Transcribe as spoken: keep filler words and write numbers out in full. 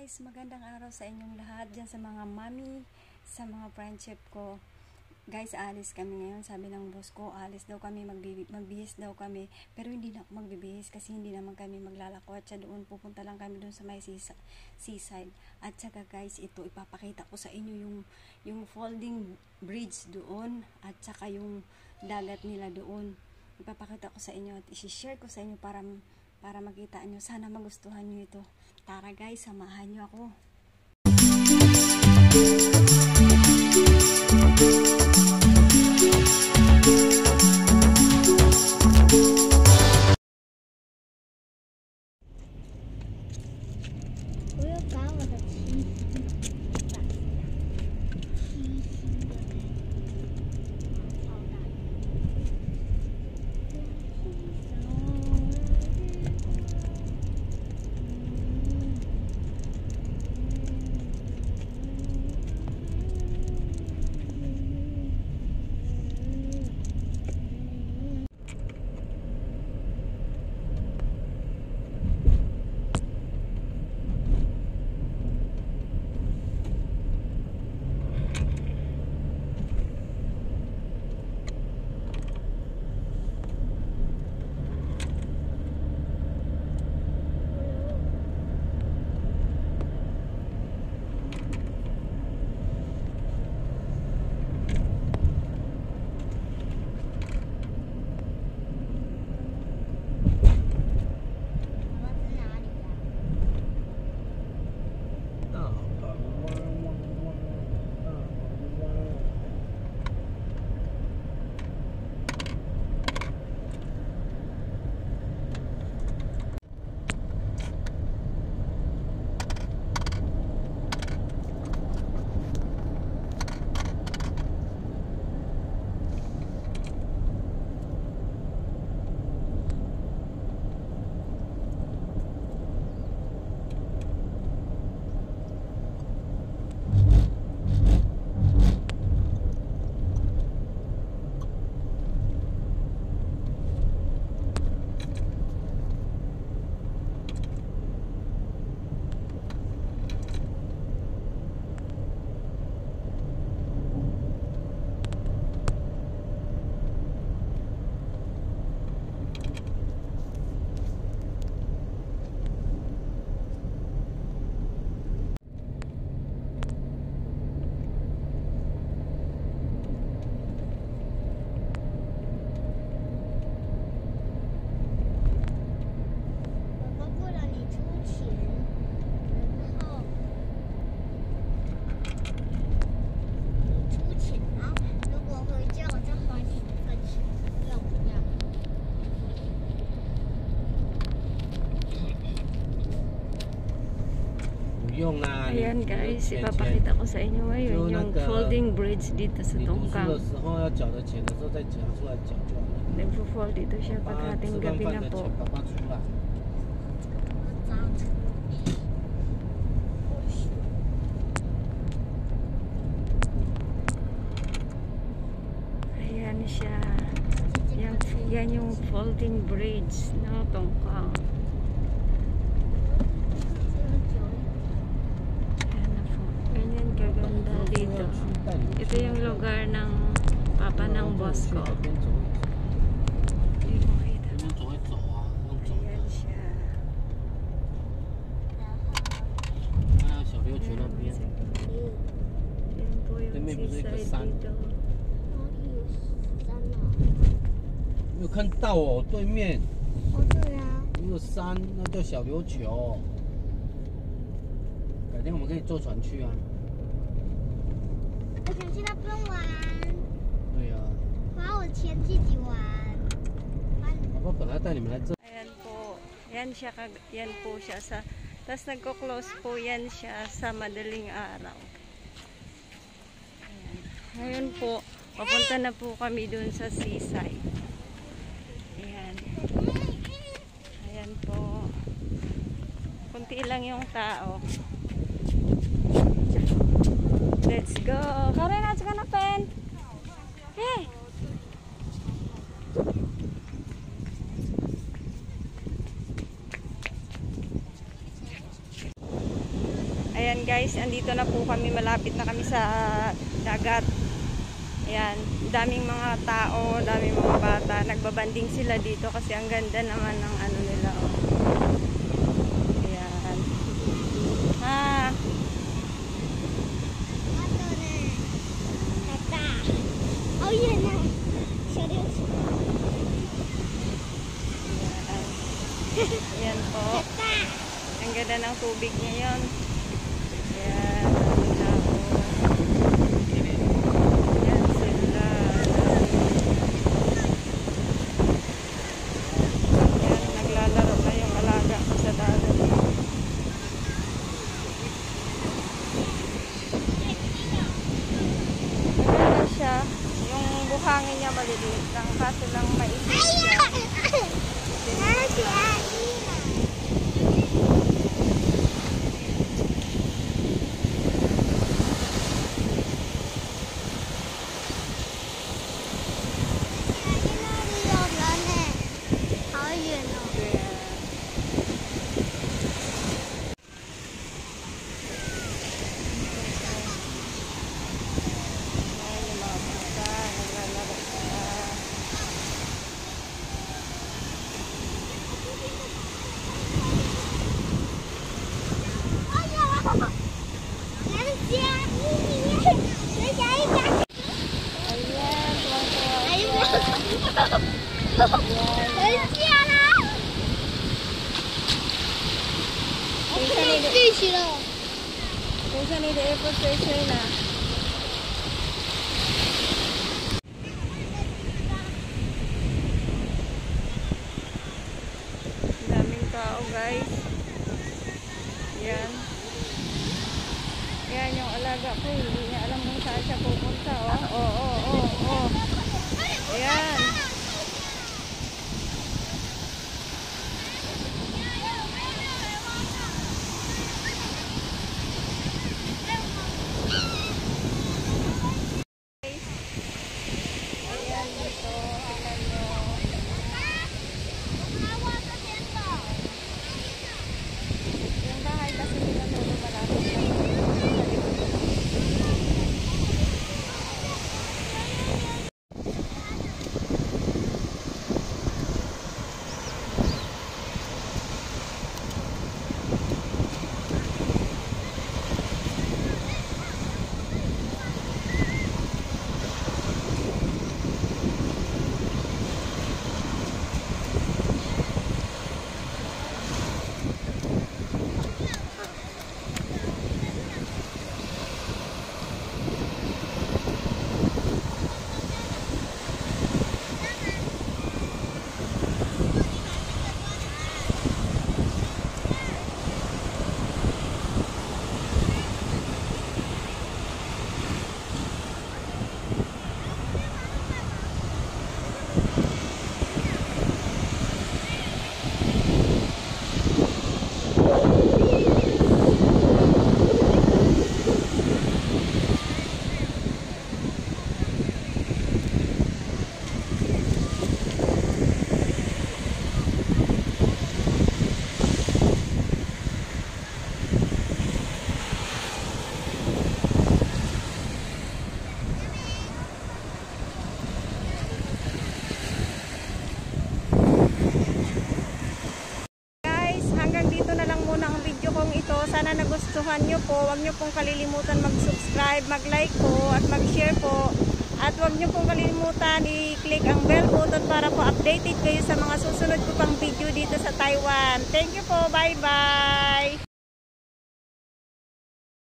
guys, magandang araw sa inyong lahat dyan sa mga mami, sa mga friendship ko. Guys, alis kami ngayon. Sabi ng boss ko, alis daw kami, magbihis daw kami. Pero hindi na ako magbibihis kasi hindi naman kami maglalako. At siya doon, pupunta lang kami doon sa may seaside. At saka guys, ito, ipapakita ko sa inyo yung, yung folding bridge doon. At saka yung dagat nila doon. Ipapakita ko sa inyo at isi-share ko sa inyo para para makita nyo. Sana magustuhan nyo ito. Tara guys, samahan nyo ako. Ayan guys, ipapakita ko sa inyo ngayon yung folding bridge dito sa Tongkang. Nagpo-fold dito siya pag ating gabi na po. Ayan siya. Yan, yan yung folding bridge ng Tongkang. Dito. Ito yung lugar ng papa ng boss ko. Hindi mo kita. Ayan siya. Ayan po yung seaside dito. 没有看到哦，对面。 哦，对啊。 那个山那叫小琉球。改天我们可以坐船去啊。 我想现在不用玩。 对呀、啊。 我要我钱自己玩。 爸爸本来带你们来这。 Ayan po. Yan siya, yan po siya sa. Tapos nagko-close po yan siya sa madaling araw. Ayan. Ngayon po, papunta na po kami dun sa seaside. Ayan. Ayan po. Kunti lang yung tao. Let's go. Karen, aja ka na pen. Hey. Ayan guys, andito na po kami, malapit na kami sa dagat. Ayan, daming mga tao, daming mga bata, nagbabanding sila dito kasi ang ganda naman ng ano nila. Oh. Ayan. Ah, Oh, yan na. Seryoso. ayan. Ayan po. Ang ganda ng tubig ngayon. Ayan, daming tao. Ayan sila. Ayan, naglalaro na yung alaga ko sa dagat. Maganda siya. Yung buhangin niya maliliit lang. Kaso lang maisip siya. Ayan yung mga bata. Naglalaro sila. Ayan, tuwang-tuwa siya. Kung saan ito airport station na. Daming tao guys. Yan. Yan yung alaga ko. Hindi niya alam kung saan siya pupunta. Oh, oh, oh, oh, oh. Ayan. Ayan dito. Tingnan nyo. Yung bahay kasi nila lolo malapit lang. Sana nagustuhan nyo po. Huwag nyo pong kalilimutan mag-subscribe, mag-like po at mag-share po. At huwag nyo pong kalimutan i-click ang bell button para po updated kayo sa mga susunod ko pang video dito sa Taiwan. Thank you po. Bye-bye!